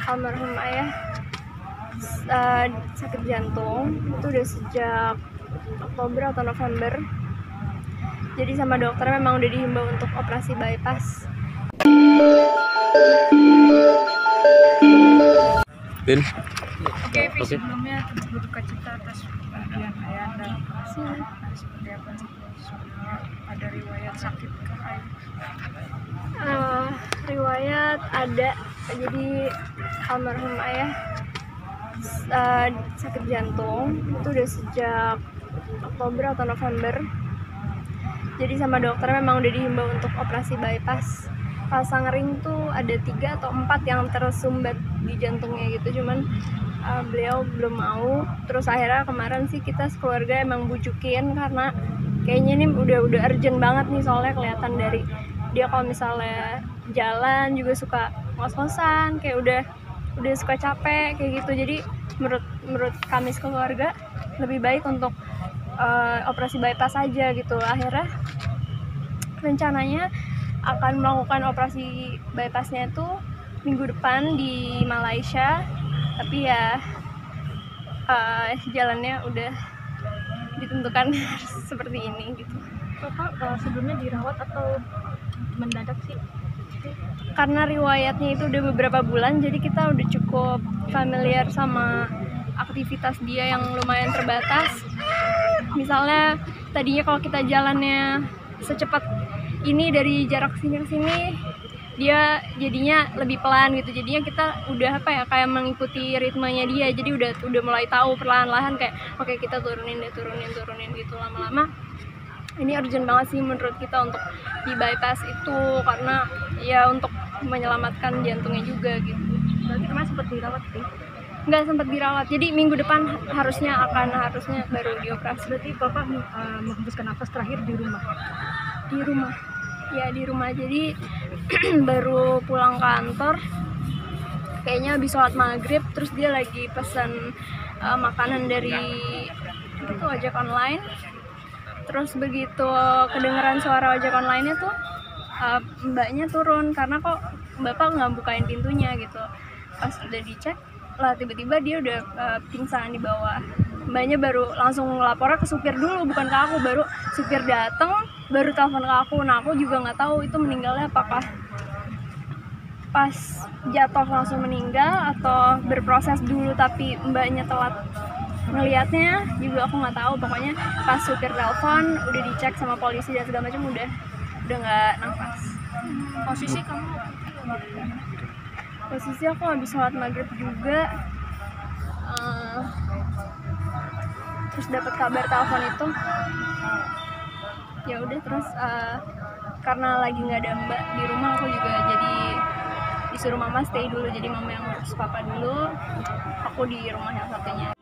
almarhum ayah sakit jantung itu udah sejak Oktober atau November. Jadi sama dokter memang udah dihimbau untuk operasi bypass. Bin. Oke, sebelumnya berduka cita atas kepergian ayah dan operasi. Seperti apa sebelumnya ada riwayat sakit ke ayah? Riwayat ada, jadi almarhum ayah sakit jantung itu udah sejak Oktober atau November. Jadi sama dokter memang udah dihimbau untuk operasi bypass. Pasang ring tuh ada 3 atau 4 yang tersumbat di jantungnya gitu, cuman beliau belum mau. Terus akhirnya kemarin sih kita sekeluarga emang bujukin karena kayaknya ini udah urgent banget nih, soalnya kelihatan dari dia kalau misalnya jalan juga suka ngos-ngosan, kayak udah suka capek kayak gitu. Jadi menurut kami sekeluarga lebih baik untuk operasi bypass aja gitu. Akhirnya rencananya akan melakukan operasi bypassnya itu minggu depan di Malaysia, tapi ya jalannya udah ditentukan seperti ini gitu. Bapak sebelumnya dirawat atau mendadak sih? Karena riwayatnya itu udah beberapa bulan, jadi kita udah cukup familiar sama aktivitas dia yang lumayan terbatas. Misalnya tadinya kalau kita jalannya secepat ini dari jarak sini ke sini, dia jadinya lebih pelan gitu. Jadinya kita udah kayak mengikuti ritmenya dia. Jadi udah mulai tahu perlahan-lahan kayak oke, kita turunin gitu lama-lama. Ini urgent banget sih menurut kita untuk di bypass itu, karena ya untuk menyelamatkan jantungnya juga gitu. Berarti kemarin sempat dirawat sih? Nggak sempat dirawat, jadi minggu depan harusnya baru dioperasi. Berarti Bapak menghembuskan nafas terakhir di rumah? Di rumah. Jadi baru pulang kantor, kayaknya habis sholat maghrib, terus dia lagi pesan makanan dari itu ojek online. Terus begitu kedengeran suara ojek online-nya tuh mbaknya turun, karena kok bapak nggak bukain pintunya gitu. Pas udah dicek lah, tiba-tiba dia udah pingsan di bawah. Mbaknya baru langsung lapornya ke supir dulu, bukan ke aku. Baru supir dateng, baru telepon ke aku. Nah, aku juga nggak tahu itu meninggalnya apakah pas jatuh langsung meninggal atau berproses dulu tapi mbaknya telat ngelihatnya, juga aku nggak tahu. Pokoknya pas supir telepon udah dicek sama polisi dan segala macam, udah nggak nafas. Posisi aku habis sholat maghrib juga, terus dapat kabar telepon itu, ya udah. Terus karena lagi nggak ada mbak di rumah, aku juga jadi disuruh mama stay dulu. Jadi mama yang ngurus papa dulu, aku di rumah yang satunya.